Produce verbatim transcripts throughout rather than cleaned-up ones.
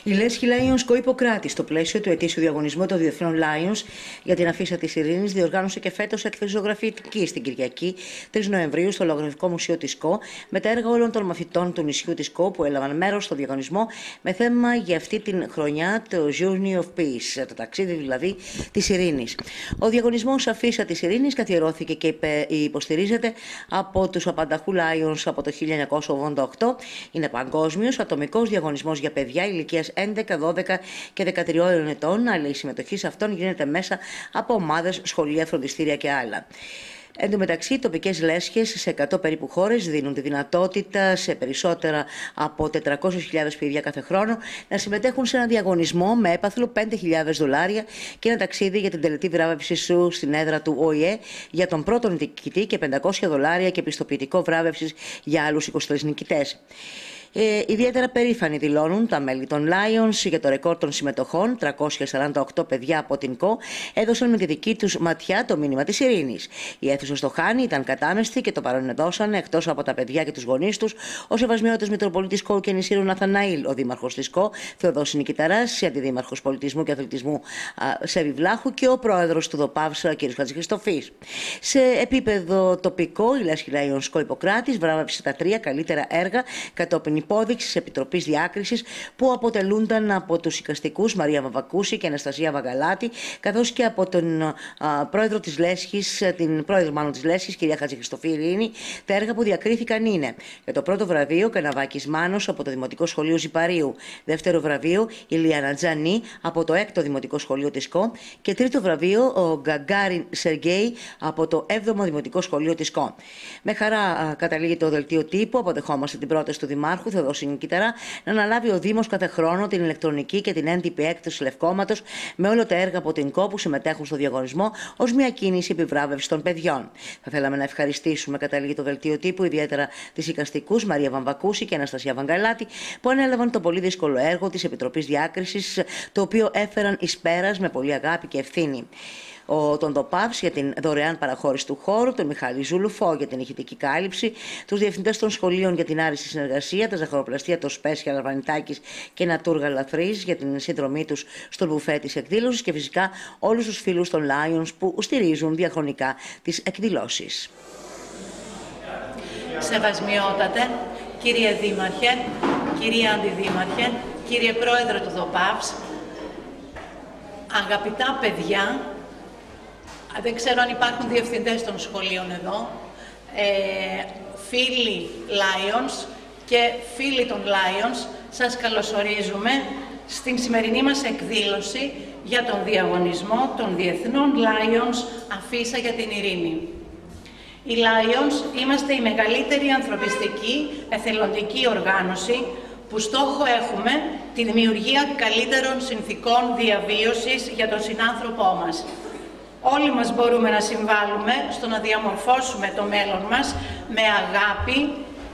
Η Λέσχη Lions Co-Ιπποκράτη, στο πλαίσιο του ετήσιου διαγωνισμού των Διεθνών Lions για την Αφίσα της Ειρήνης, διοργάνωσε και φέτος έκθεση ζωγραφική στην Κυριακή, τρεις Νοεμβρίου, στο Λογογραφικό Μουσείο της ΚΟ, με τα έργα όλων των μαθητών του νησιού της ΚΟ που έλαβαν μέρος στο διαγωνισμό με θέμα για αυτή την χρονιά το Journey of Peace, το ταξίδι δηλαδή της Ειρήνης. Ο διαγωνισμός Αφίσα της Ειρήνης καθιερώθηκε και υποστηρίζεται από τους Απανταχού Lions από το χίλια εννιακόσια ογδόντα οκτώ. Είναι παγκόσμιος ατομικός διαγωνισμός για παιδιά ηλικίας έντεκα, δώδεκα και δεκατριών ετών, αλλά η συμμετοχή σε αυτόν γίνεται μέσα από ομάδες, σχολεία, φροντιστήρια και άλλα. Εν τω μεταξύ, οι τοπικές λέσχες σε εκατό περίπου χώρες δίνουν τη δυνατότητα σε περισσότερα από τετρακόσιες χιλιάδες παιδιά κάθε χρόνο να συμμετέχουν σε ένα διαγωνισμό με έπαθλο πέντε χιλιάδες δολάρια και ένα ταξίδι για την τελετή βράβευσή σου στην έδρα του Ο Η Ε για τον πρώτο νικητή και πεντακόσια δολάρια και πιστοποιητικό βράβευσης για άλλους είκοσι τρεις νικητές. Ε, ιδιαίτερα περήφανοι δηλώνουν τα μέλη των Lions για το ρεκόρ των συμμετοχών. τριακόσια σαράντα οκτώ παιδιά από την ΚΟ έδωσαν με τη δική τους ματιά το μήνυμα της ειρήνης. Η αίθουσα στο Χάνι ήταν κατάμεστη και το παρόν εδώσαν, εκτός από τα παιδιά και τους γονείς τους, ο Σεβασμιώτης Μητροπολίτης ΚΟ και Νησίρου Ναθαναήλ, ο Δήμαρχος της ΚΟ Θεοδόσης Νικηταράς, η Αντιδήμαρχος Πολιτισμού και Αθλητισμού Σέβη Βλάχου και ο Πρόεδρος του ΔΟΠΑΒΣ κ. Χατζηχριστοφής. Σε επίπεδο τοπικό, η Λέσχη Lions Co-Ιπποκράτης βράβευσε τα τρία καλύτερα έργα κατόπιν υπόδειξης Επιτροπής Διάκρισης που αποτελούνταν από τους εικαστικούς Μαρία Βαμβακούση και Αναστασία Βαγγαλάτη, καθώς και από τον α, πρόεδρο της Λέσχης, την πρόεδρο μάλλον της Λέσχης, κυρία Χατζηχριστοφή Ειρήνη. Τα έργα που διακρίθηκαν είναι για το πρώτο βραβείο Καναβάκης Μάνος από το Δημοτικό Σχολείο Ζιπαρίου, δεύτερο βραβείο Ηλιάνα Τζανή από το έκτο Δημοτικό Σχολείο της ΚΟ και τρίτο βραβείο ο Γκαγκάριν Σεργέη από το έβδομο Δημοτικό Σχολείο της ΚΟ. Με χαρά α, καταλήγει το δελτίο τύπου, αποδεχόμαστε την πρόταση του Δημάρχου Θεοδόση Νικηταρά να αναλάβει ο Δήμος κάθε χρόνο την ηλεκτρονική και την έντυπη έκδοση λευκόματος με όλα τα έργα από την ΚΟ που συμμετέχουν στο διαγωνισμό ως μια κίνηση επιβράβευσης των παιδιών. Θα θέλαμε να ευχαριστήσουμε, καταλήγει το δελτίο τύπου, ιδιαίτερα τις εικαστικούς Μαρία Βαμβακούση και Αναστασία Βαγγαλάτη που ανέλαβαν το πολύ δύσκολο έργο της Επιτροπής Διάκρισης, το οποίο έφεραν εις πέρας με πολύ αγάπη και ευθύνη. Ο, τον ΔΟΠΑΒΣ για την δωρεάν παραχώρηση του χώρου, τον Μιχάλη Ζουλουφό για την ηχητική κάλυψη, τους διευθυντές των σχολείων για την άριστη συνεργασία, τα ζαχαροπλαστεία, το Σπέσια Λαρβανιτάκης και Νατούργα Λαθρής για την συνδρομή τους στον μπουφέ της εκδήλωσης και φυσικά όλους τους φίλους των Lions που στηρίζουν διαχρονικά τις εκδηλώσεις. Σεβασμιότατε, κύριε Δήμαρχε, κυρία Αντιδήμαρχε, κύριε Πρόεδρο του ΔΟΠΑΒΣ, αγαπητά παιδιά, δεν ξέρω αν υπάρχουν διευθυντές των σχολείων εδώ, ε, φίλοι Lions και φίλοι των Lions, σας καλωσορίζουμε στην σημερινή μας εκδήλωση για τον διαγωνισμό των Διεθνών Lions Αφίσα για την Ειρήνη. Οι Lions είμαστε η μεγαλύτερη ανθρωπιστική εθελοντική οργάνωση που στόχο έχουμε τη δημιουργία καλύτερων συνθήκων διαβίωσης για τον συνάνθρωπό μας. Όλοι μας μπορούμε να συμβάλλουμε στο να διαμορφώσουμε το μέλλον μας με αγάπη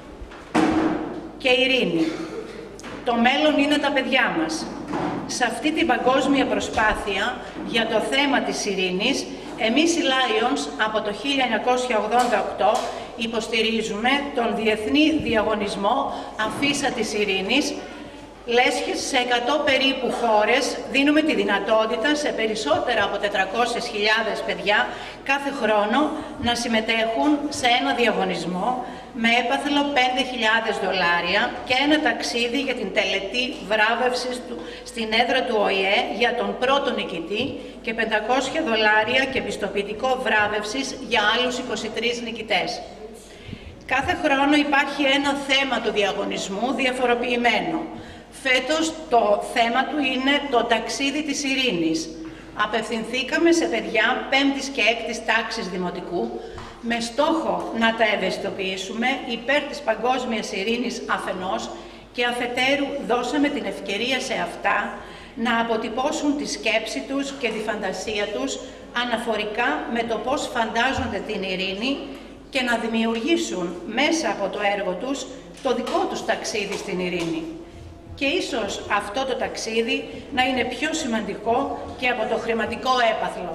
και ειρήνη. Το μέλλον είναι τα παιδιά μας. Σε αυτή την παγκόσμια προσπάθεια για το θέμα της ειρήνης, εμείς οι Lions από το χίλια εννιακόσια ογδόντα οκτώ υποστηρίζουμε τον Διεθνή Διαγωνισμό Αφίσα της Ειρήνης. Λέσχες σε εκατό περίπου χώρες δίνουμε τη δυνατότητα σε περισσότερα από τετρακόσιες χιλιάδες παιδιά κάθε χρόνο να συμμετέχουν σε ένα διαγωνισμό με έπαθλο πέντε χιλιάδες δολάρια και ένα ταξίδι για την τελετή βράβευσης του στην έδρα του Ο Η Ε για τον πρώτο νικητή και πεντακόσια δολάρια και πιστοποιητικό βράβευσης για άλλους είκοσι τρεις νικητές. Κάθε χρόνο υπάρχει ένα θέμα του διαγωνισμού διαφοροποιημένο. Φέτος το θέμα του είναι το ταξίδι της ειρήνης. Απευθυνθήκαμε σε παιδιά πέμπτης και έκτης τάξης δημοτικού με στόχο να τα ευαισθητοποιήσουμε υπέρ της παγκόσμιας ειρήνης αφενός και αφετέρου δώσαμε την ευκαιρία σε αυτά να αποτυπώσουν τη σκέψη τους και τη φαντασία τους αναφορικά με το πώς φαντάζονται την ειρήνη και να δημιουργήσουν μέσα από το έργο τους το δικό τους ταξίδι στην ειρήνη. Και ίσως αυτό το ταξίδι να είναι πιο σημαντικό και από το χρηματικό έπαθλο.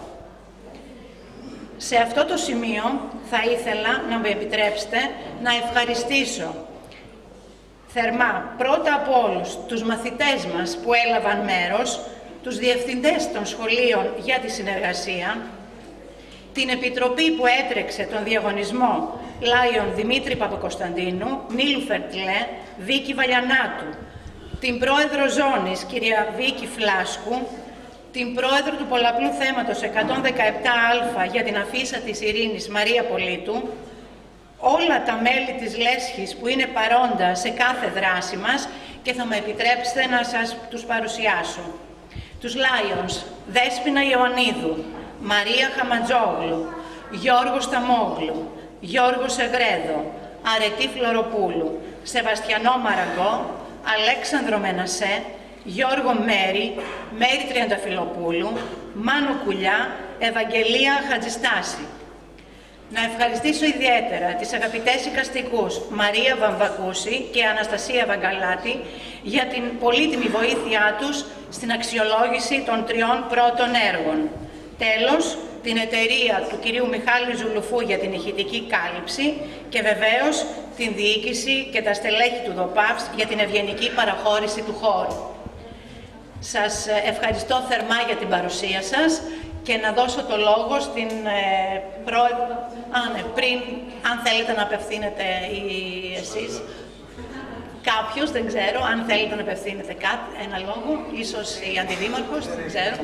Σε αυτό το σημείο θα ήθελα να μου επιτρέψετε να ευχαριστήσω θερμά πρώτα από όλους τους μαθητές μας που έλαβαν μέρος, τους διευθυντές των σχολείων για τη συνεργασία, την επιτροπή που έτρεξε τον διαγωνισμό Λάιον Δημήτρη Παπακοσταντίνου, Νίλου Φερτλέ, Βίκη Βαλιανάτου, την πρόεδρο Ζώνης, κυρία Βίκη Φλάσκου, την πρόεδρο του πολλαπλού θέματος εκατόν δεκαεπτά Α για την αφίσα της Ειρήνης, Μαρία Πολίτου, όλα τα μέλη της Λέσχης που είναι παρόντα σε κάθε δράση μας και θα με επιτρέψετε να σας τους παρουσιάσω. Τους Lions, Δέσποινα Ιωαννίδου, Μαρία Χαματζόγλου, Γιώργο Σταμόγλου, Γιώργο Σεγρέδο, Αρετή Φλωροπούλου, Σεβαστιανό Μαραγκό, Αλέξανδρο Μενασέ, Γιώργο Μέρη, Μέρη Τριανταφυλοπούλου, Μάνο Κουλιά, Ευαγγελία Χατζιστάση. Να ευχαριστήσω ιδιαίτερα τις αγαπητές οικαστικούς Μαρία Βαμβακούση και Αναστασία Βαγκαλάτη για την πολύτιμη βοήθειά τους στην αξιολόγηση των τριών πρώτων έργων. Τέλος, την εταιρεία του κυρίου Μιχάλη Ζουλουφού για την ηχητική κάλυψη και βεβαίως την διοίκηση και τα στελέχη του ΔΟΠΑΒΣ για την ευγενική παραχώρηση του χώρου. Σας ευχαριστώ θερμά για την παρουσία σας και να δώσω το λόγο στην ε, πρόεδρο, α, ναι, πριν, αν θέλετε να απευθύνετε ή εσείς, κάποιος, δεν ξέρω, αν θέλετε να απευθύνετε κάτι, ένα λόγο, ίσως η αντιδήμαρχος, δεν ξέρω.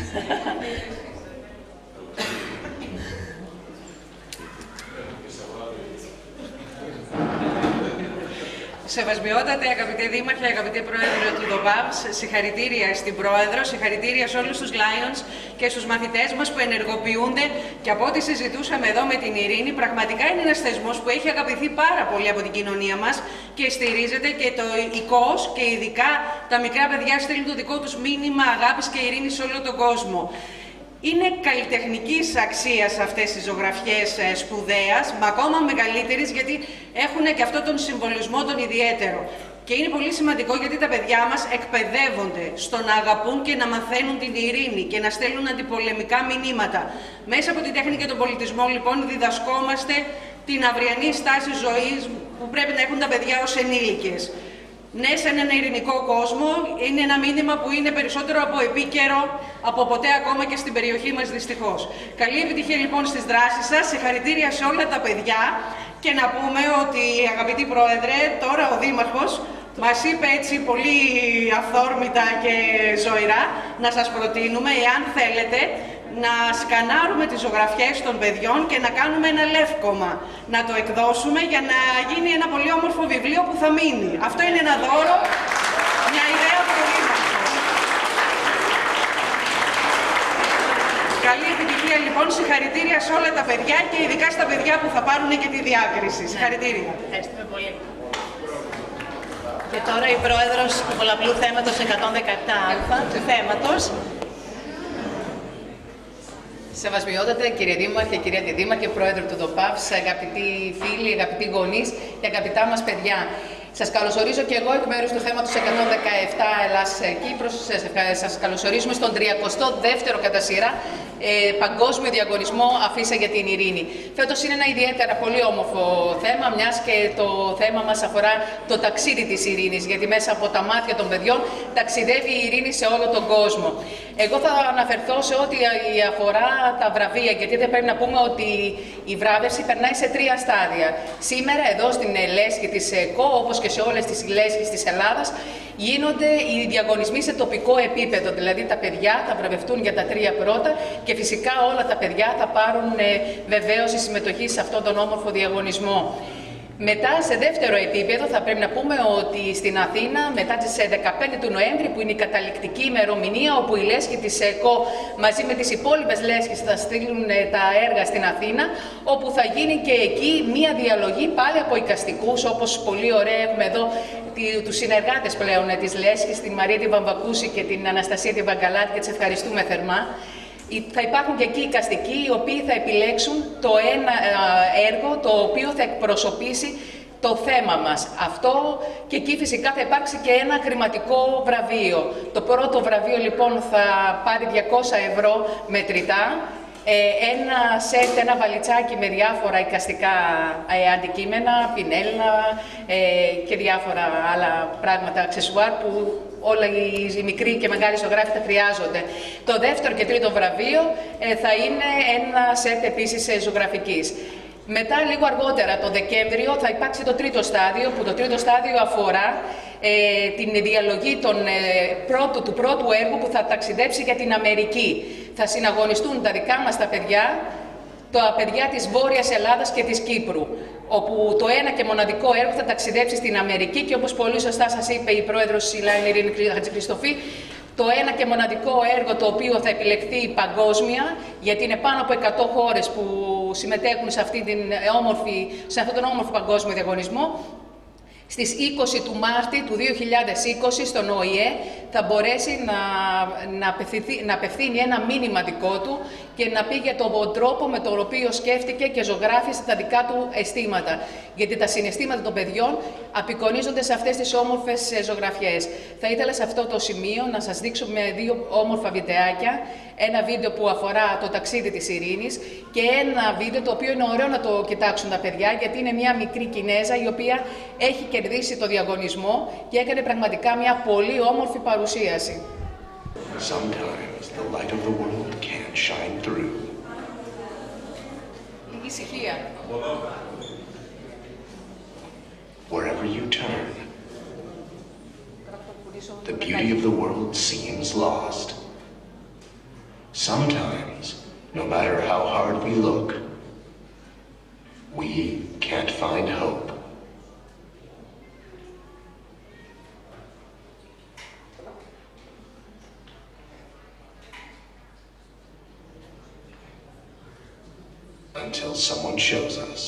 Σεβασμιότατε, αγαπητέ Δήμαρχε, αγαπητέ Πρόεδρε του ΔΟΠΑΒΣ, συγχαρητήρια στην Πρόεδρο, συγχαρητήρια σε όλους τους Lions και στους μαθητές μας που ενεργοποιούνται και από ό,τι συζητούσαμε εδώ με την Ειρήνη, πραγματικά είναι ένας θεσμός που έχει αγαπηθεί πάρα πολύ από την κοινωνία μας και στηρίζεται και το ΙΚΟΣ και ειδικά τα μικρά παιδιά στέλνουν το δικό τους μήνυμα αγάπης και ειρήνης σε όλο τον κόσμο. Είναι καλλιτεχνικής αξίας αυτές οι ζωγραφιές ε, σπουδαίας, μα ακόμα μεγαλύτερης γιατί έχουν και αυτό τον συμβολισμό τον ιδιαίτερο. Και είναι πολύ σημαντικό γιατί τα παιδιά μας εκπαιδεύονται στο να αγαπούν και να μαθαίνουν την ειρήνη και να στέλνουν αντιπολεμικά μηνύματα. Μέσα από την τέχνη και τον πολιτισμό λοιπόν διδασκόμαστε την αυριανή στάση ζωής που πρέπει να έχουν τα παιδιά ως ενήλικες. Ναι, σε έναν ειρηνικό κόσμο, είναι ένα μήνυμα που είναι περισσότερο από επίκαιρο από ποτέ ακόμα και στην περιοχή μας δυστυχώς. Καλή επιτυχία λοιπόν στις δράσεις σας, συγχαρητήρια σε όλα τα παιδιά και να πούμε ότι αγαπητή Πρόεδρε, τώρα ο Δήμαρχος μας είπε έτσι πολύ αυθόρμητα και ζωηρά να σας προτείνουμε, εάν θέλετε, να σκανάρουμε τις ζωγραφιές των παιδιών και να κάνουμε ένα λεύκομα, να το εκδώσουμε για να γίνει ένα πολύ όμορφο βιβλίο που θα μείνει. Αυτό είναι ένα δώρο, μια ιδέα από το Δήμαρχο. Καλή επιτυχία λοιπόν, συγχαρητήρια σε όλα τα παιδιά και ειδικά στα παιδιά που θα πάρουν και τη διάκριση. Συγχαρητήρια. Ευχαριστούμε πολύ. Και τώρα η Πρόεδρος του πολλαπλού θέματος εκατόν δεκαεπτά Α, του θέματος. Σεβασμιότατε, κύριε Δήμαρχε, κυρία Αντιδήμαρχε, Πρόεδρο του ΔΟΠΑΒΣ, αγαπητοί φίλοι, αγαπητοί γονείς και αγαπητά μας παιδιά. Σας καλωσορίζω και εγώ εκ μέρους του θέματος εκατόν δεκαεπτά Ελλάς Κύπρος. Σας καλωσορίζουμε στον τριακοστό δεύτερο κατά σειρά ε, παγκόσμιο διαγωνισμό Αφίσα για την Ειρήνη. Φέτος είναι ένα ιδιαίτερα πολύ όμορφο θέμα, μιας και το θέμα μας αφορά το ταξίδι της ειρήνης, γιατί μέσα από τα μάτια των παιδιών ταξιδεύει η ειρήνη σε όλο τον κόσμο. Εγώ θα αναφερθώ σε ό,τι αφορά τα βραβεία, γιατί δεν πρέπει να πούμε ότι η βράβευση περνάει σε τρία στάδια. Σήμερα εδώ στην λέσχη της ΕΚΟ, όπως και σε όλες τις λέσχες της Ελλάδας, γίνονται οι διαγωνισμοί σε τοπικό επίπεδο. Δηλαδή τα παιδιά θα βραβευτούν για τα τρία πρώτα και φυσικά όλα τα παιδιά θα πάρουν ε, βεβαίως η συμμετοχή σε αυτόν τον όμορφο διαγωνισμό. Μετά, σε δεύτερο επίπεδο, θα πρέπει να πούμε ότι στην Αθήνα, μετά τις δεκαπέντε του Νοέμβρη, που είναι η καταληκτική ημερομηνία, όπου η λέσχη της ΕΚΟ μαζί με τις υπόλοιπες λέσχες θα στείλουν τα έργα στην Αθήνα, όπου θα γίνει και εκεί μία διαλογή πάλι από εικαστικούς, όπως πολύ ωραία έχουμε εδώ τους συνεργάτες πλέον της λέσχης, την Μαρία τη Βαμβακούση και την Αναστασία τη Βαγκαλάτη, και τις ευχαριστούμε θερμά. Θα υπάρχουν και εκεί εικαστικοί οι οποίοι θα επιλέξουν το ένα έργο το οποίο θα εκπροσωπήσει το θέμα μας. Αυτό και εκεί φυσικά θα υπάρξει και ένα χρηματικό βραβείο. Το πρώτο βραβείο λοιπόν θα πάρει διακόσια ευρώ μετρητά. ένα σετ, ένα βαλιτσάκι με διάφορα εικαστικά ε, αντικείμενα, πινέλα ε, και διάφορα άλλα πράγματα, αξεσουάρ που όλα οι μικροί και μεγάλοι ζωγράφοι τα χρειάζονται. Το δεύτερο και τρίτο βραβείο ε, θα είναι ένα σετ επίσης ζωγραφικής. Μετά, λίγο αργότερα, το Δεκέμβριο, θα υπάρξει το τρίτο στάδιο, που το τρίτο στάδιο αφορά ε, την διαλογή των, ε, πρώτου, του πρώτου έργου που θα ταξιδέψει για την Αμερική. Θα συναγωνιστούν τα δικά μας τα παιδιά, τα παιδιά της Βόρειας Ελλάδας και της Κύπρου, όπου το ένα και μοναδικό έργο θα ταξιδέψει στην Αμερική και όπως πολύ σωστά σας είπε η πρόεδρος η Λάιν Ειρήνη Χατζηχριστοφή, το ένα και μοναδικό έργο το οποίο θα επιλεχθεί παγκόσμια, γιατί είναι πάνω από εκατό χώρες που συμμετέχουν σε, αυτή την όμορφη, σε αυτόν τον όμορφο παγκόσμιο διαγωνισμό, στις είκοσι του Μάρτη του δύο χιλιάδες είκοσι στον Ο Η Ε θα μπορέσει να, να, να απευθύνει ένα μήνυμα δικό του και να πει για τον τρόπο με τον οποίο σκέφτηκε και ζωγράφισε τα δικά του αισθήματα. Γιατί τα συναισθήματα των παιδιών απεικονίζονται σε αυτές τις όμορφες ζωγραφιές. Θα ήθελα σε αυτό το σημείο να σας δείξω με δύο όμορφα βιντεάκια. Ένα βίντεο που αφορά το ταξίδι της Ειρήνης και ένα βίντεο το οποίο είναι ωραίο να το κοιτάξουν τα παιδιά, γιατί είναι μια μικρή Κινέζα η οποία έχει κερδίσει το διαγωνισμό και έκανε πραγματικά μια πολύ όμορφη παρουσίαση. Sometimes the light of the world can't shine through. Λίγη ησυχία. Wherever you turn, the beauty of the world seems lost. Sometimes, no matter how hard we look, we can't find hope. Until someone shows us,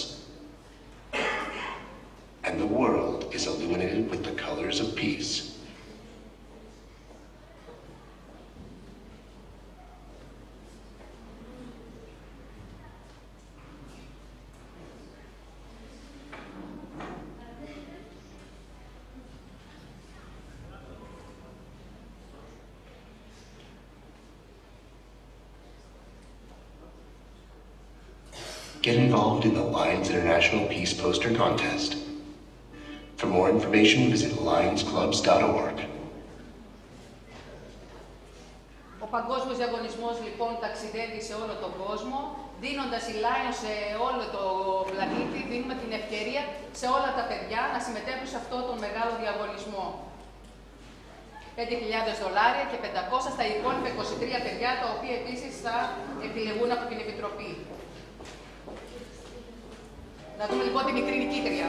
and the world is illuminated with the colors of peace. Get involved in the Lions International Peace Poster Contest. For more information, visit lions clubs dot org. Ο παγκόσμιος διαγωνισμός λοιπόν ταξιδεύει σε όλο τον κόσμο, δίνοντας η Lions σε όλο το πλανήτη, δίνουμε την ευκαιρία σε όλα τα παιδιά να συμμετέχουν σε αυτό τον μεγάλο διαγωνισμό. πέντε χιλιάδες δολάρια και πεντακόσια στα υπόλοιπα είκοσι τρία παιδιά, τα οποία επίσης θα επιλεγούν από την Επιτροπή. Να δούμε λοιπόν τη μικρή νικήτρια.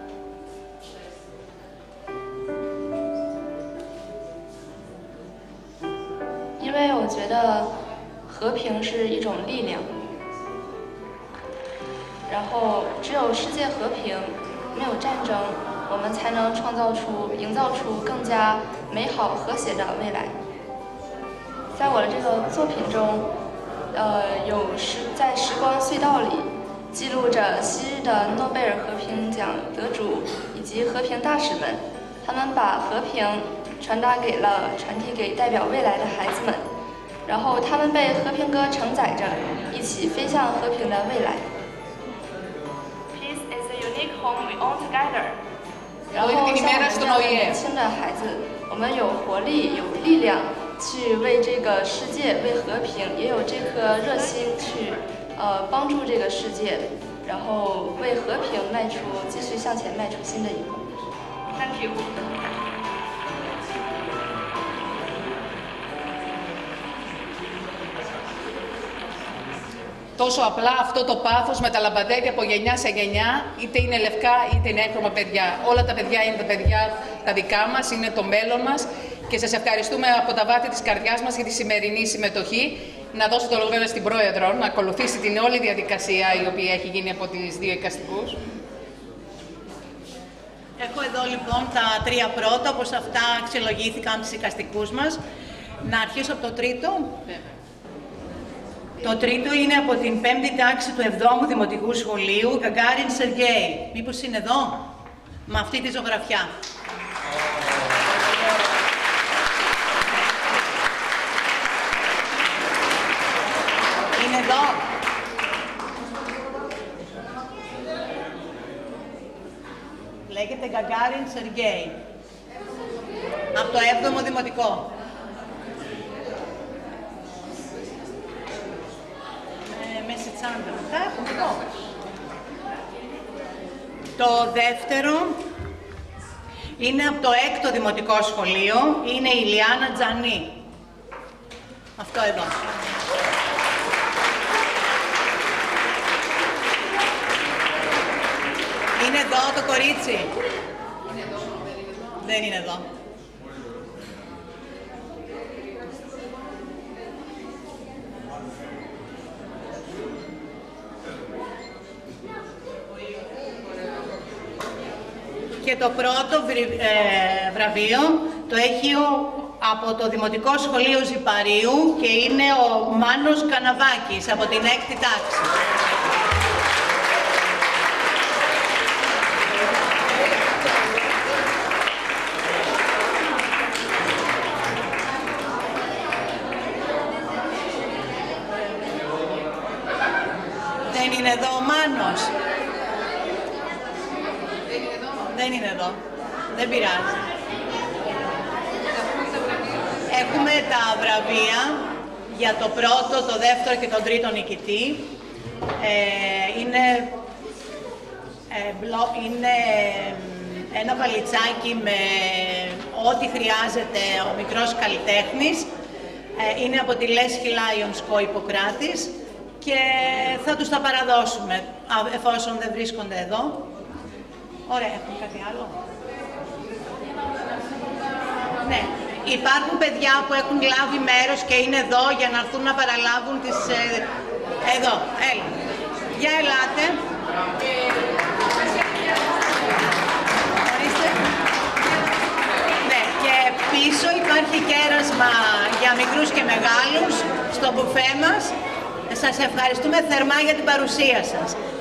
因为我觉得和平是一种力量，然后只有世界和平，没有战争，我们才能创造出、营造出更加美好和谐的未来。在我的这个作品中，呃，有时在时光隧道里记录着昔日的诺贝尔和平奖得主以及和平大使们，他们把和平传达给了、传递给代表未来的孩子们，然后他们被和平歌承载着，一起飞向和平的未来。Peace is a unique home we own together。然后像我们这样的年轻的孩子，我们有活力、有力量去为这个世界、为和平，也有这颗热心去呃帮助这个世界，然后为和平迈出、继续向前迈出新的一步。Thank you。 Τόσο απλά αυτό το πάθος μεταλαμπαδεύει από γενιά σε γενιά, είτε είναι λευκά είτε είναι έγχρωμα παιδιά. Όλα τα παιδιά είναι τα παιδιά τα δικά μας, είναι το μέλλον μας και σας ευχαριστούμε από τα βάθη της καρδιάς μας για τη σημερινή συμμετοχή. Να δώσω το λόγο στην Πρόεδρο να ακολουθήσει την όλη διαδικασία η οποία έχει γίνει από τις δύο εικαστικούς. Έχω εδώ λοιπόν τα τρία πρώτα, όπως αυτά αξιολογήθηκαν από τις εικαστικούς μας. Να αρχίσω από το τρίτο. Βέβαια. Το τρίτο είναι από την πέμπτη τάξη του εβδόμου Δημοτικού Σχολείου, Γκαγκάριν Σεργέη. Μήπως είναι εδώ, με αυτή τη ζωγραφιά. Είναι εδώ. Γκαγκάριν Σεργέη. Από το έβδομο Δημοτικό. Ε, Μεσιτσάντα μετά, έχουμε εδώ. Το δεύτερο είναι από το έκτο Δημοτικό Σχολείο, είναι η Λιάννα Τζανή. Αυτό εδώ. Είναι εδώ το κορίτσι. Είναι εδώ, δεν είναι εδώ. Και το πρώτο βραβείο το έχει ο, από το Δημοτικό Σχολείο Ζιπαρίου και είναι ο Μάνος Καναβάκης από την έκτη τάξη. Δεν είναι εδώ ο Μάνος. Δεν είναι εδώ. Δεν πειράζει. Έχουμε τα βραβεία για το πρώτο, το δεύτερο και τον τρίτο νικητή. Ε, είναι, ε, μπλο, είναι ένα βαλιτσάκι με ό,τι χρειάζεται ο μικρός καλλιτέχνης. Ε, είναι από τη Λέσχη Lions Co Ιπποκράτης και θα τους τα παραδώσουμε εφόσον δεν βρίσκονται εδώ. Ωραία, έχουμε κάτι άλλο. Ναι, υπάρχουν παιδιά που έχουν λάβει μέρος και είναι εδώ για να έρθουν να παραλάβουν τις... Ε, εδώ, έλα. Για ελάτε. Ορίστε. Ναι, και πίσω υπάρχει κέρασμα για μικρούς και μεγάλους στο μπουφέ μας. Σας ευχαριστούμε θερμά για την παρουσία σας.